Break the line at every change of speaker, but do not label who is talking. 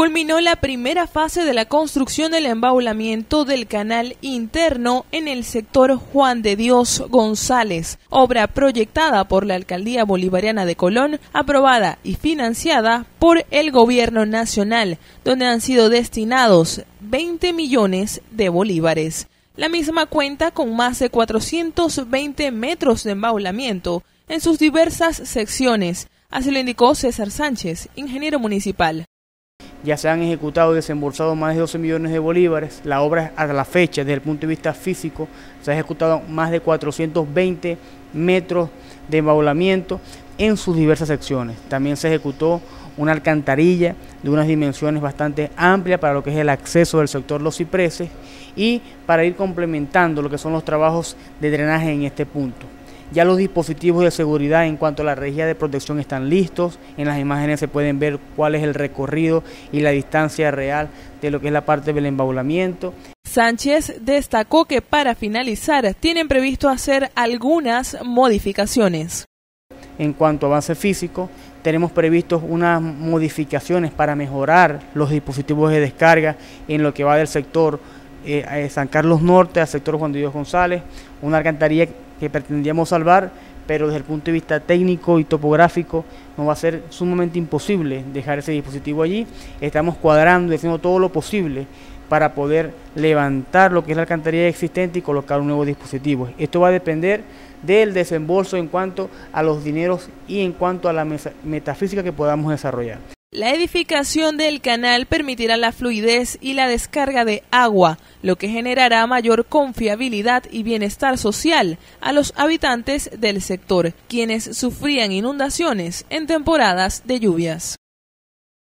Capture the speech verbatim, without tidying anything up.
Culminó la primera fase de la construcción del embaulamiento del canal interno en el sector Juan de Dios González, obra proyectada por la Alcaldía Bolivariana de Colón, aprobada y financiada por el Gobierno Nacional, donde han sido destinados veinte millones de bolívares. La misma cuenta con más de cuatrocientos veinte metros de embaulamiento en sus diversas secciones, así lo indicó César Sánchez, ingeniero municipal.
Ya se han ejecutado y desembolsado más de doce millones de bolívares. La obra a la fecha, desde el punto de vista físico, se ha ejecutado más de cuatrocientos veinte metros de embaulamiento en sus diversas secciones. También se ejecutó una alcantarilla de unas dimensiones bastante amplias para lo que es el acceso del sector Los Cipreses y para ir complementando lo que son los trabajos de drenaje en este punto. Ya los dispositivos de seguridad en cuanto a la rejilla de protección están listos. En las imágenes se pueden ver cuál es el recorrido y la distancia real de lo que es la parte del embaulamiento.
Sánchez destacó que para finalizar tienen previsto hacer algunas modificaciones.
En cuanto a avance físico, tenemos previstos unas modificaciones para mejorar los dispositivos de descarga en lo que va del sector eh, San Carlos Norte al sector Juan de Dios González, una alcantarilla que pretendíamos salvar, pero desde el punto de vista técnico y topográfico nos va a ser sumamente imposible dejar ese dispositivo allí. Estamos cuadrando y haciendo todo lo posible para poder levantar lo que es la alcantarilla existente y colocar un nuevo dispositivo. Esto va a depender del desembolso en cuanto a los dineros y en cuanto a la metafísica que podamos desarrollar.
La edificación del canal permitirá la fluidez y la descarga de agua, lo que generará mayor confiabilidad y bienestar social a los habitantes del sector, quienes sufrían inundaciones en temporadas de lluvias.